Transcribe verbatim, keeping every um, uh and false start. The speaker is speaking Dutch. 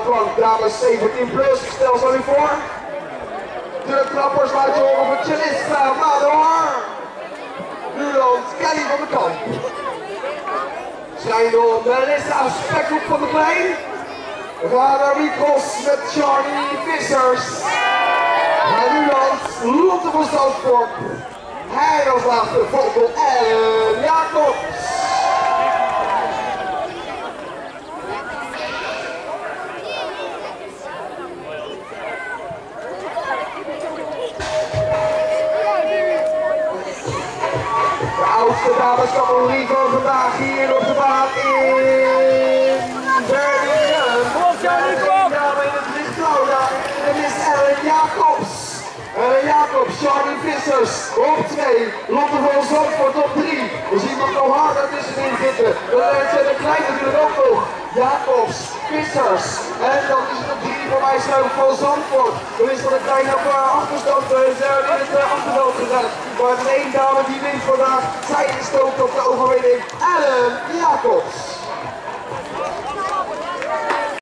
plank, dames zeventien plus, stel ze nu voor. De trappers laat je horen voor Chalissa, maar door. Nuland, Kelly van de Kamp. Schijndel, Melissa Spekhoek van de Plein. Radar Mikos met Charlie Vissers. En Nuland, Lotte van Zandvoort. Hij als laatste Volkel en Jacobs. De oudste damescategorie van vandaag hier op de baan in Birmingham. De dame in het lichtblauw, dat is Ellen Jacobs. Ellen Jacobs, Charlie Vissers op twee, Lotte van Zandvoort op drie. We zien nog wel harder tussenin zitten. Dan zijn de kleine natuurlijk ook nog. Jacobs, Vissers. En dan is het op drie voor mij Sluim van Zandvoort. Dan is er een kleine achterstand in het achterveld gezet. Maar er is één dame die wint vandaag. Zij is ook op de overwinning. Ellen Jacobs.